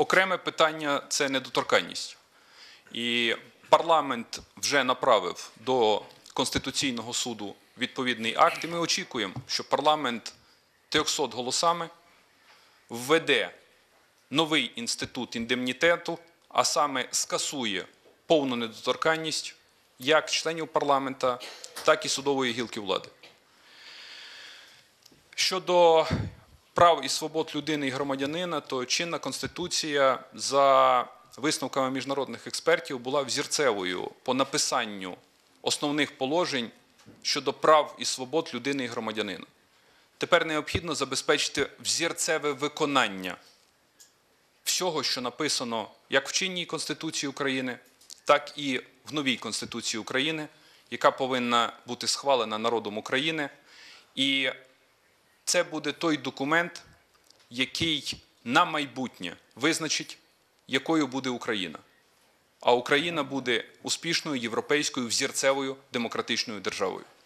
Окреме питання – це недоторканність. І парламент вже направив до Конституційного суду відповідний акт, і ми очікуємо, що парламент 300 голосами введе новий інститут індемнітету, а саме скасує повну недоторканність як членів парламента, так і судової гілки влади. Щодо прав і свобод людини і громадянина, то чинна Конституція за висновками міжнародних експертів була взірцевою по написанню основних положень щодо прав і свобод людини і громадянина. Тепер необхідно забезпечити взірцеве виконання всього, що написано як в чинній Конституції України, так і в новій Конституції України, яка повинна бути схвалена народом України. І це буде той документ, який на майбутнє визначить, якою буде Україна. А Україна буде успішною, європейською, взірцевою, демократичною державою.